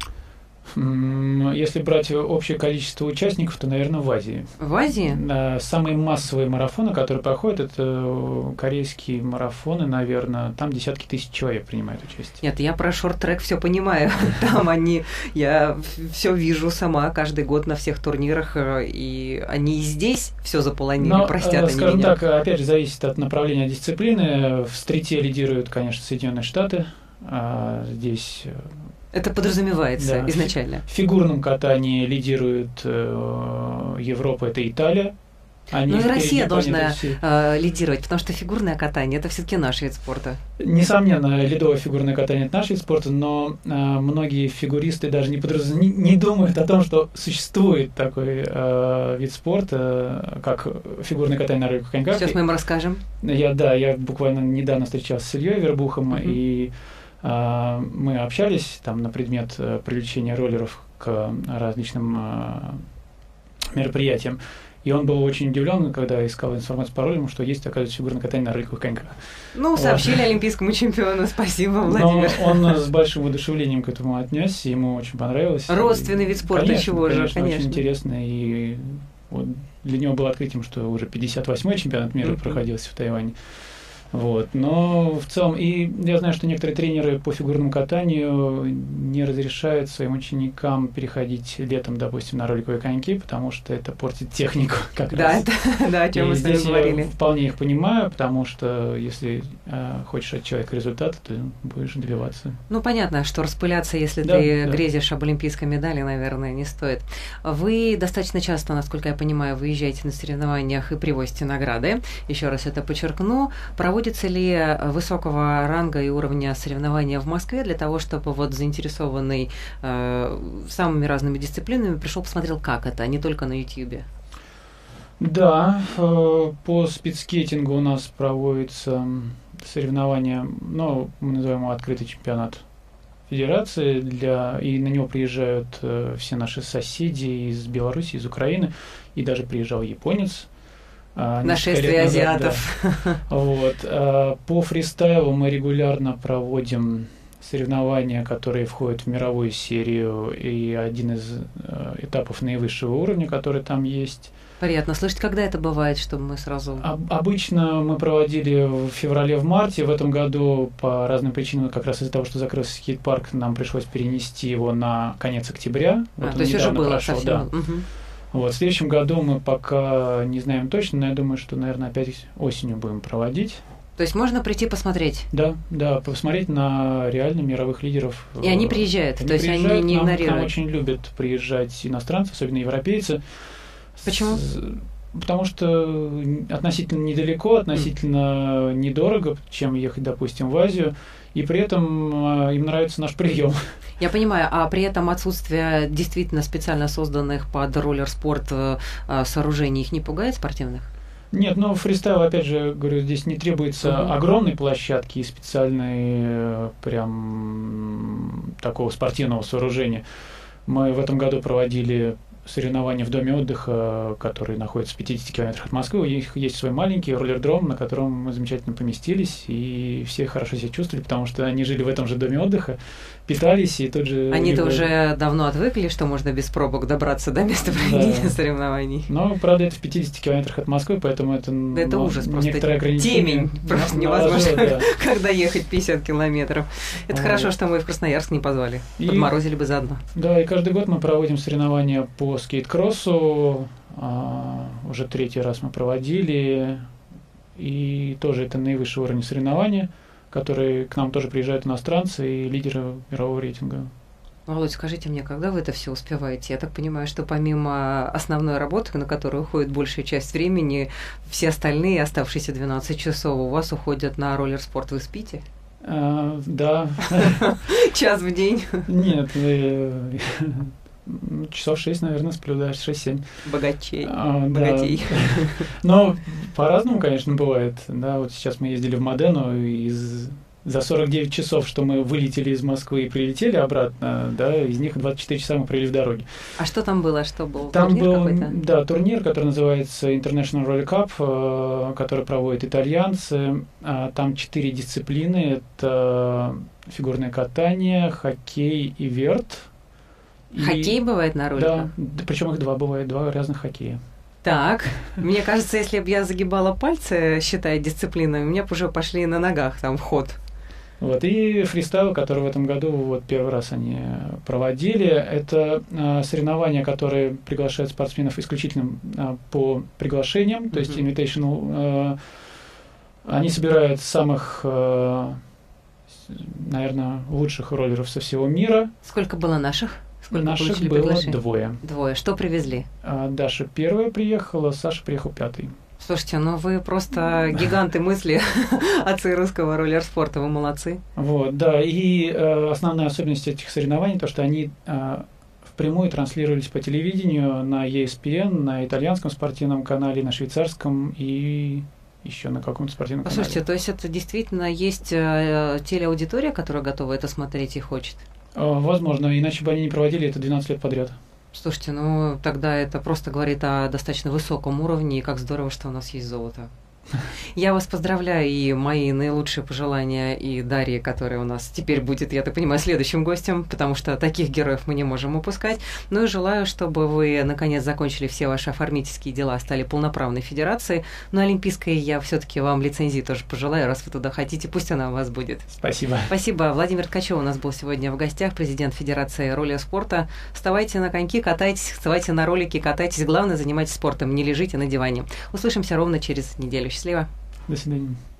[SPEAKER 2] Если брать общее количество участников, то, наверное, в Азии.
[SPEAKER 1] В Азии?
[SPEAKER 2] Самые массовые марафоны, которые проходят, это корейские марафоны, наверное. Там десятки тысяч человек принимают участие.
[SPEAKER 1] Нет, я про шорт-трек все понимаю. Там они, я все вижу сама каждый год на всех турнирах, и они и здесь все заполонили,
[SPEAKER 2] Но,
[SPEAKER 1] простят они
[SPEAKER 2] скажем
[SPEAKER 1] меня.
[SPEAKER 2] так, опять же, зависит от направления дисциплины. В стрите лидируют, конечно, Соединенные Штаты. А здесь...
[SPEAKER 1] Это подразумевается
[SPEAKER 2] да.
[SPEAKER 1] изначально.
[SPEAKER 2] В фигурном катании лидирует э, Европа, это Италия. Они
[SPEAKER 1] Ну и
[SPEAKER 2] впереди
[SPEAKER 1] Россия должна
[SPEAKER 2] планеты всей.
[SPEAKER 1] э, лидировать, потому что фигурное катание – это все-таки наш вид спорта.
[SPEAKER 2] Несомненно, ледовое фигурное катание – это наш вид спорта, но э, многие фигуристы даже не, подраз... не, не думают о том, что существует такой э, вид спорта, как фигурное катание на роликовых коньках.
[SPEAKER 1] Сейчас мы им расскажем.
[SPEAKER 2] Я, да, я буквально недавно встречался с Ильей Вербухом, uh-huh. и э, мы общались там на предмет э, привлечения роллеров к различным э, мероприятиям. И он был очень удивлен, когда искал информацию по роллерам, что есть, оказывается, фигурное катание на роликовых коньках.
[SPEAKER 1] Ну, сообщили вот. Олимпийскому чемпиону. Спасибо, Владимир.
[SPEAKER 2] Но он с большим воодушевлением к этому отнесся, ему очень понравилось.
[SPEAKER 1] Родственный вид спорта,
[SPEAKER 2] конечно,
[SPEAKER 1] чего
[SPEAKER 2] конечно,
[SPEAKER 1] же, конечно.
[SPEAKER 2] Очень интересно. И вот для него было открытием, что уже пятьдесят восьмой чемпионат мира mm-hmm. проходился в Тайване. Вот. Но в целом, и я знаю, что некоторые тренеры по фигурному катанию не разрешают своим ученикам переходить летом, допустим, на роликовые коньки, потому что это портит технику как
[SPEAKER 1] да,
[SPEAKER 2] раз.
[SPEAKER 1] Это, да, о чем
[SPEAKER 2] и
[SPEAKER 1] мы с вами говорили.
[SPEAKER 2] Я вполне их понимаю, потому что если э, хочешь от человека результата, то будешь добиваться.
[SPEAKER 1] Ну, понятно, что распыляться, если
[SPEAKER 2] да,
[SPEAKER 1] ты
[SPEAKER 2] да.
[SPEAKER 1] грезишь об олимпийской медали, наверное, не стоит. Вы достаточно часто, насколько я понимаю, выезжаете на соревнованиях и привозите награды. Еще раз это подчеркну. Проводите Проводится ли высокого ранга и уровня соревнования в Москве для того, чтобы вот заинтересованный э, самыми разными дисциплинами пришел, посмотрел, как это, а не только на Ютьюбе?
[SPEAKER 2] Да, э, по спидскейтингу у нас проводится соревнование, ну, мы называем его открытый чемпионат федерации, для, и на него приезжают э, все наши соседи из Беларуси, из Украины, и даже приезжал японец.
[SPEAKER 1] Нашествие азиатов.
[SPEAKER 2] Да. Вот. По фристайлу мы регулярно проводим соревнования, которые входят в мировую серию, и один из этапов наивысшего уровня, который там есть.
[SPEAKER 1] Приятно слышать, когда это бывает, чтобы мы сразу...
[SPEAKER 2] Обычно мы проводили в феврале, в марте. В этом году по разным причинам, как раз из-за того, что закрылся скейт-парк, нам пришлось перенести его на конец октября.
[SPEAKER 1] А,
[SPEAKER 2] вот
[SPEAKER 1] то есть уже было
[SPEAKER 2] прошел,
[SPEAKER 1] совсем...
[SPEAKER 2] да.
[SPEAKER 1] Угу.
[SPEAKER 2] Вот, в следующем году мы пока не знаем точно, но я думаю, что, наверное, опять осенью будем проводить.
[SPEAKER 1] То есть можно прийти посмотреть?
[SPEAKER 2] Да, да, посмотреть на реально мировых лидеров.
[SPEAKER 1] И они приезжают,
[SPEAKER 2] они
[SPEAKER 1] то есть
[SPEAKER 2] приезжают,
[SPEAKER 1] они не
[SPEAKER 2] нам,
[SPEAKER 1] игнорируют?
[SPEAKER 2] К нам очень любят приезжать иностранцы, особенно европейцы.
[SPEAKER 1] Почему?
[SPEAKER 2] С, потому что относительно недалеко, относительно mm. недорого, чем ехать, допустим, в Азию. И при этом им нравится наш прием.
[SPEAKER 1] Я понимаю, а при этом отсутствие действительно специально созданных под роллер-спорт сооружений их не пугает спортивных?
[SPEAKER 2] Нет, ну фристайл, опять же, говорю, здесь не требуется uh-huh. огромной площадки и специальной прям такого спортивного сооружения. Мы в этом году проводили соревнования в доме отдыха, который находится в пятидесяти километрах от Москвы. У них есть свой маленький роллердром, на котором мы замечательно поместились, и все хорошо себя чувствовали, потому что они жили в этом же доме отдыха, питались, и тут же...
[SPEAKER 1] Они-то либо... уже давно отвыкли, что можно без пробок добраться до места проведения да. соревнований.
[SPEAKER 2] Но, правда, это в пятидесяти километрах от Москвы, поэтому это...
[SPEAKER 1] Да это
[SPEAKER 2] ну,
[SPEAKER 1] ужас, просто
[SPEAKER 2] ограничения.
[SPEAKER 1] Темень, просто невозможно,
[SPEAKER 2] да.
[SPEAKER 1] когда ехать пятьдесят километров. Это
[SPEAKER 2] а,
[SPEAKER 1] хорошо, что мы в Красноярск не позвали, и... подморозили бы заодно.
[SPEAKER 2] Да, и каждый год мы проводим соревнования по скейт-кроссу, а, уже третий раз мы проводили, и тоже это наивысший уровень соревнования, которые к нам тоже приезжают иностранцы и лидеры мирового рейтинга.
[SPEAKER 1] Володь, скажите мне, когда вы это все успеваете? Я так понимаю, что помимо основной работы, на которую уходит большая часть времени, все остальные оставшиеся двенадцать часов у вас уходят на роллер-спорт. Вы спите?
[SPEAKER 2] А, да.
[SPEAKER 1] Час в день?
[SPEAKER 2] Нет, часов шесть, наверное, сплю, да, шесть-семь.
[SPEAKER 1] Богачей.
[SPEAKER 2] А,
[SPEAKER 1] Богатей.
[SPEAKER 2] Да. Но по-разному, конечно, бывает. Да, вот сейчас мы ездили в Модену, и из... за сорок девять часов, что мы вылетели из Москвы и прилетели обратно, да, из них двадцать четыре часа мы провели в дороге.
[SPEAKER 1] А что там было? Что был?
[SPEAKER 2] Там
[SPEAKER 1] турнир
[SPEAKER 2] был,
[SPEAKER 1] какой-то?
[SPEAKER 2] Да, турнир, который называется International Roller Cup, который проводят итальянцы. Там четыре дисциплины. Это фигурное катание, хоккей и верт.
[SPEAKER 1] Хоккей
[SPEAKER 2] и,
[SPEAKER 1] бывает на роликах?
[SPEAKER 2] Да, причем их два бывает, два разных хоккея.
[SPEAKER 1] Так, мне кажется, если бы я загибала пальцы, считая дисциплинами, у меня бы уже пошли на ногах там в ход.
[SPEAKER 2] Вот, и фристайл, который в этом году вот первый раз они проводили, это э, соревнования, которые приглашают спортсменов исключительно э, по приглашениям, то mm-hmm. есть invitational. Э, они собирают самых, э, наверное, лучших роллеров со всего мира.
[SPEAKER 1] Сколько было наших Сколько
[SPEAKER 2] Наших
[SPEAKER 1] получили
[SPEAKER 2] было
[SPEAKER 1] приглашений?
[SPEAKER 2] двое.
[SPEAKER 1] Двое. Что привезли?
[SPEAKER 2] А, Даша первая приехала, Саша приехал пятый.
[SPEAKER 1] Слушайте, ну вы просто гиганты мысли отцы русского роллер-спорта, вы молодцы.
[SPEAKER 2] Вот, да, и э, основная особенность этих соревнований, то, что они э, впрямую транслировались по телевидению на и эс пи эн, на итальянском спортивном канале, на швейцарском и еще на каком-то спортивном
[SPEAKER 1] Послушайте,
[SPEAKER 2] канале.
[SPEAKER 1] то есть это действительно есть э, телеаудитория, которая готова это смотреть и хочет?
[SPEAKER 2] Э, возможно, иначе бы они не проводили это двенадцать лет подряд.
[SPEAKER 1] Слушайте, ну тогда это просто говорит о достаточно высоком уровне, и как здорово, что у нас есть золото. Я вас поздравляю, и мои наилучшие пожелания и Дарье, которая у нас теперь будет, я так понимаю, следующим гостем, потому что таких героев мы не можем упускать. Ну и желаю, чтобы вы, наконец, закончили все ваши оформительские дела, стали полноправной федерацией. Но олимпийской я все-таки вам лицензии тоже пожелаю, раз вы туда хотите, пусть она у вас будет.
[SPEAKER 2] Спасибо.
[SPEAKER 1] Спасибо. Владимир Ткачев у нас был сегодня в гостях, президент Федерации роллер-спорта. Вставайте на коньки, катайтесь, вставайте на ролики, катайтесь. Главное, занимайтесь спортом, не лежите на диване. Услышимся ровно через неделю. Счастливо.
[SPEAKER 2] До свидания.